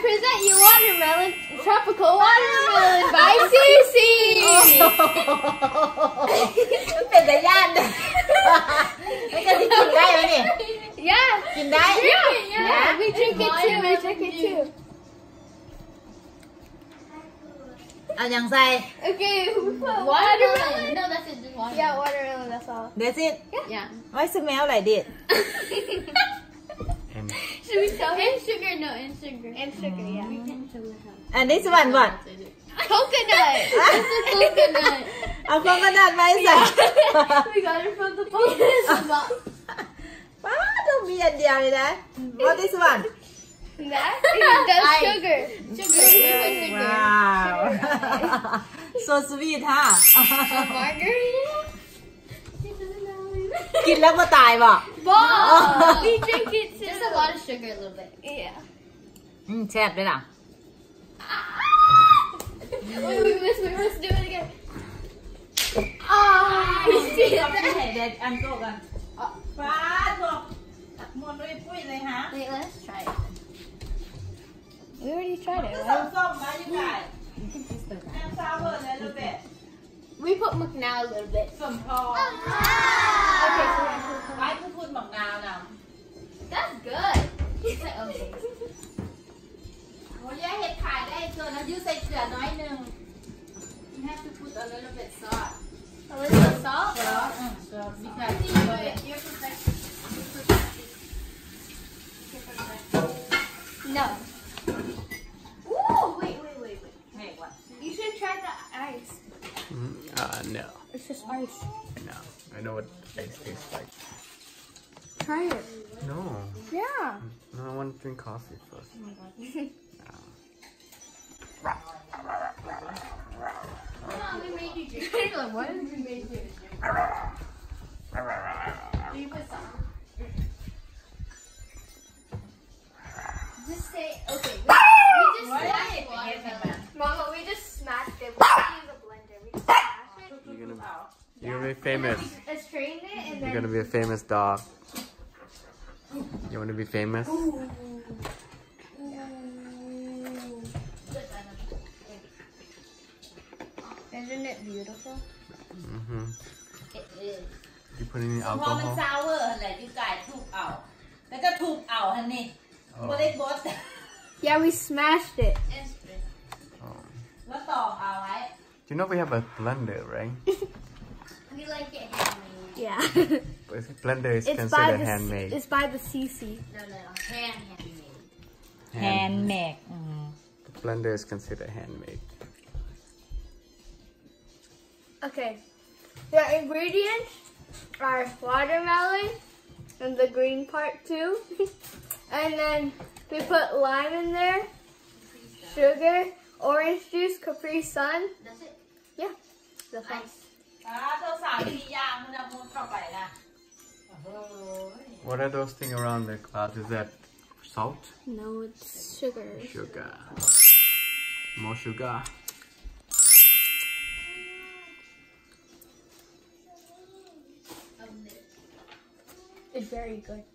present you watermelon, tropical watermelon by Cece. มันเป็นแต่ย่านเลยไม่ก็จะกินได้ไหมนี่ Yeah. กินได้ Yeah. We drink it too. We drink it too. เอายังใส่ Okay. Watermelon. No, that's it. Just watermelon. Yeah, watermelon. That's all. That's it Yeah. Why smell like this Should we tell him? And sugar, no, and sugar. And sugar, yeah. and this one what Coconut. It's a coconut. เอาโคโคนัทไปใส่ We got it from the box. ป้าต้องมีอันเดียวเลยนะ What this one That is just Ice. sugar. Sugar. Sugar. Wow so sweet ฮะ Margarita. กินแล้วก็ตายป่ะ Ball. We drink it too. Just a lot of sugar, a little bit. Yeah. แซ่บด้วยล่ะ Wait, we must do it again. Ah, you see เ that? ด็ดอันโตกันป้าบอกมวนด้วยปุ้ยเลยฮะ Wait, let's try it. We already tried ส้ it. มส้มๆนะยังไง แอมซาวเวอร์เลยลูกเบ็ด We put McNow a little bit. ส้มทอง Okay, so ไว้พูดหมักนาวนะ that's good. It's like, okay. โอ้ยเห็ดขายได้เกินนะยืดใส่เกลือน้อยหนึง You have to put a little bit salt A little salt. salt salt because You're perfect. No. Ooh, wait. make what You should try the ice. No. It's just ice. No. I know what ice tastes like. Try it. No. Yeah. No, I want to drink coffee first. Mom, we made you drink. Like, what? We made you. You put some. Just say, okay. We just smashed watermelon. Mama, we just smashed it. We didn't use a blender. We just smashed it. You're gonna be famous. I strained it and You're then. gonna be a famous dog. You want to be famous? Isn't it beautiful? Mm-hmm. It is You put any พอมัน alcohol? ซาวเวอร์อะไรยูกายทุบเอาแล้วก็ทุบเอาฮันนี่บริบท Yeah, we smashed it. Oh. แล้วตอกเอาไว้ You know we have a blender, right? We like it handmade. Yeah. But blender is It's by considered the handmade. It's by the CC. No, handmade. handmade The blender is considered handmade. Okay. The ingredients are watermelon and the green part too. And then we put lime in there, sugar, orange juice, Capri Sun. That's it. Yeah. That's all. Ice. เธอสาวทียางมันเอามุดเข้าไปนะโอ้โห What are those things around the glass? Is that salt? No, it's sugar. Sugar. More sugar. It's very good.